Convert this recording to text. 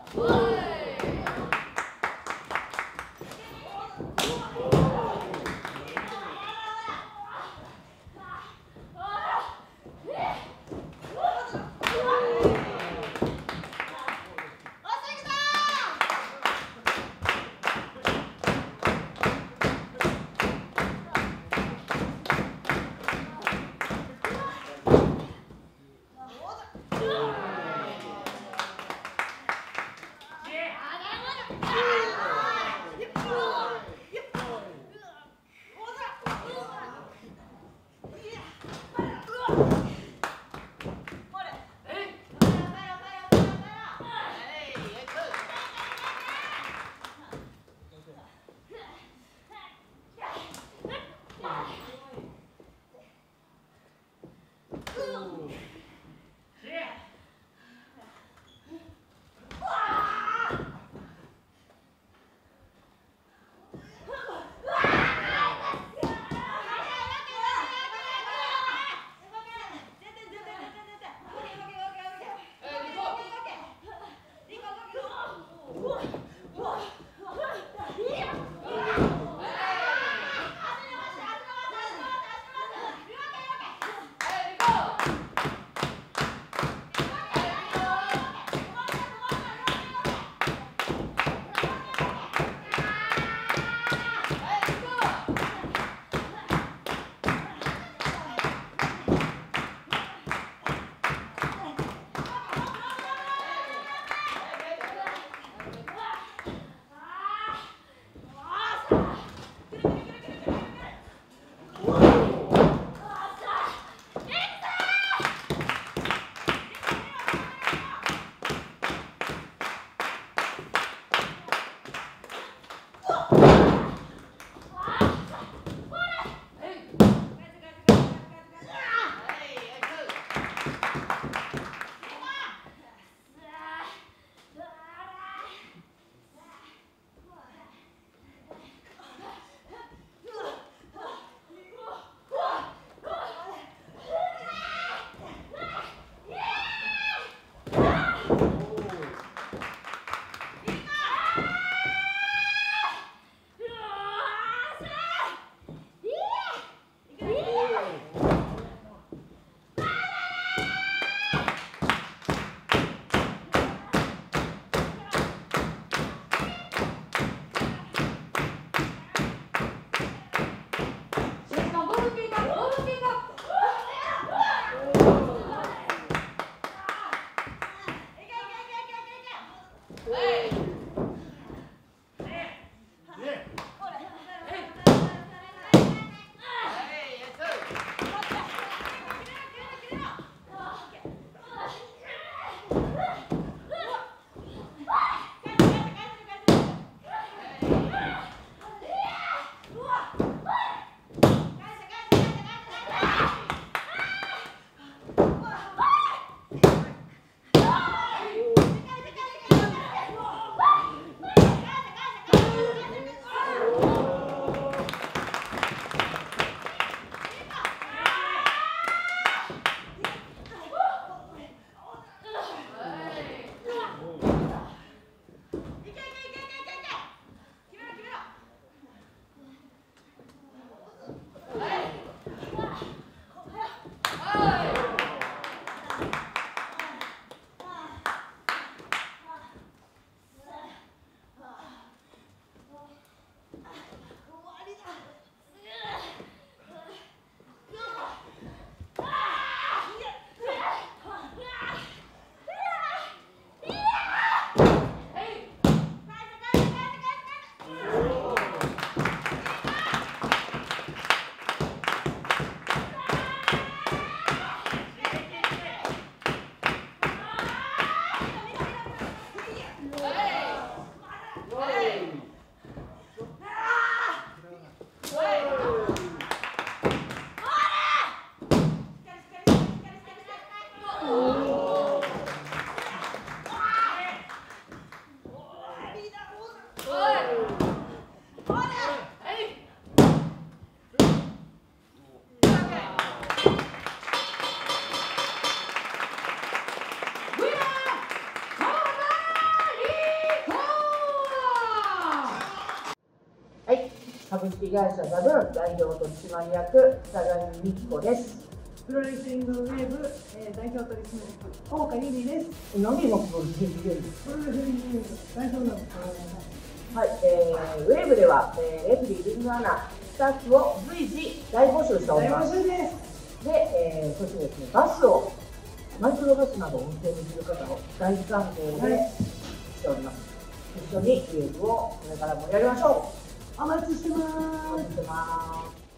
はい株式会社ZABUN代表取締役桜花由美です。 プロレスリングウェーブ、代表取締役川畑梨瑚です。 何今プロレスリングウェーブ？ プロレスリングウェーブ代表なんです。 はい、ウェーブでは、レフリー、リングアナ、スタッフを随時大募集しております。 大募集です。 で、そしてですね、バスをマイクロバスなどを運転できる方を大歓迎でしております。一緒にウェーブをこれから盛り上げましょう。 お待ちしてます。 お待ちしてます。